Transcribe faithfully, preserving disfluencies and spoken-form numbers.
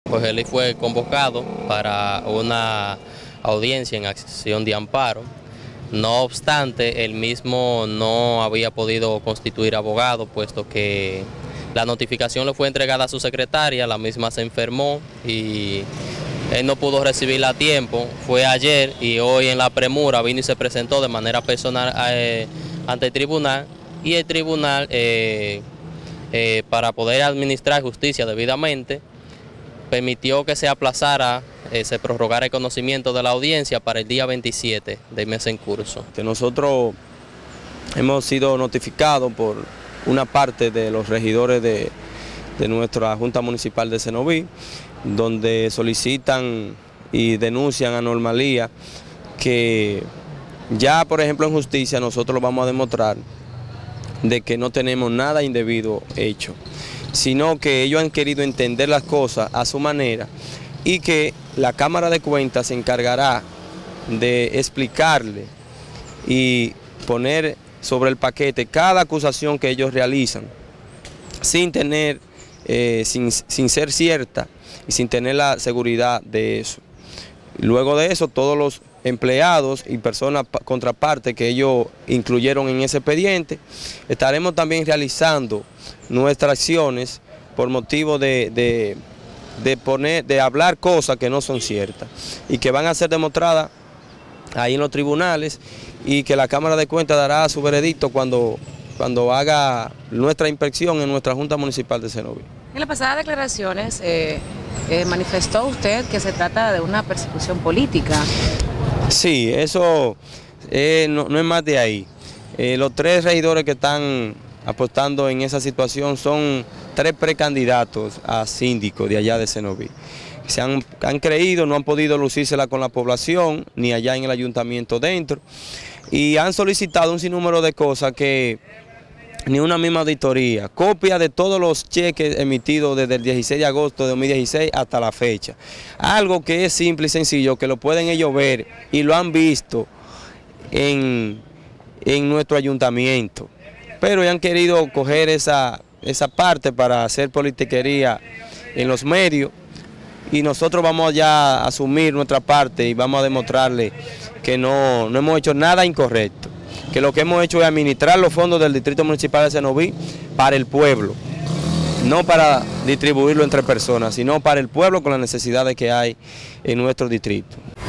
pues él fue convocado para una audiencia en acción de amparo. No obstante, él mismo no había podido constituir abogado, puesto que la notificación le fue entregada a su secretaria, la misma se enfermó y él no pudo recibirla a tiempo. Fue ayer y hoy en la premura vino y se presentó de manera personal eh, ante el tribunal, y el tribunal, eh, eh, para poder administrar justicia debidamente, permitió que se aplazara, eh, se prorrogara el conocimiento de la audiencia para el día veintisiete del mes en curso. Nosotros hemos sido notificados por una parte de los regidores de, de nuestra Junta Municipal de Cenoví, donde solicitan y denuncian anormalía que ya, por ejemplo, en justicia nosotros lo vamos a demostrar de que no tenemos nada indebido hecho, sino que ellos han querido entender las cosas a su manera y que la Cámara de Cuentas se encargará de explicarle y poner sobre el paquete cada acusación que ellos realizan, sin tener, eh, sin, sin ser cierta y sin tener la seguridad de eso. Luego de eso, todos los empleados y personas contrapartes que ellos incluyeron en ese expediente, estaremos también realizando nuestras acciones por motivo de, de, de, poner, de hablar cosas que no son ciertas y que van a ser demostradas ahí en los tribunales, y que la Cámara de Cuentas dará su veredicto cuando, cuando haga nuestra inspección en nuestra Junta Municipal de Cenoví. En las pasadas declaraciones eh, eh, manifestó usted que se trata de una persecución política. Sí, eso eh, no, no es más de ahí. Eh, los tres regidores que están apostando en esa situación son tres precandidatos a síndicos de allá de Cenoví. Se han, han creído, no han podido lucírsela con la población, ni allá en el ayuntamiento dentro, y han solicitado un sinnúmero de cosas que ni una misma auditoría, copia de todos los cheques emitidos desde el dieciséis de agosto de dos mil dieciséis hasta la fecha. Algo que es simple y sencillo, que lo pueden ellos ver y lo han visto en, en nuestro ayuntamiento. Pero ya han querido coger esa, esa parte para hacer politiquería en los medios, y nosotros vamos ya a asumir nuestra parte y vamos a demostrarle que no, no hemos hecho nada incorrecto, que lo que hemos hecho es administrar los fondos del Distrito Municipal de Cenoví para el pueblo, no para distribuirlo entre personas, sino para el pueblo con las necesidades que hay en nuestro distrito.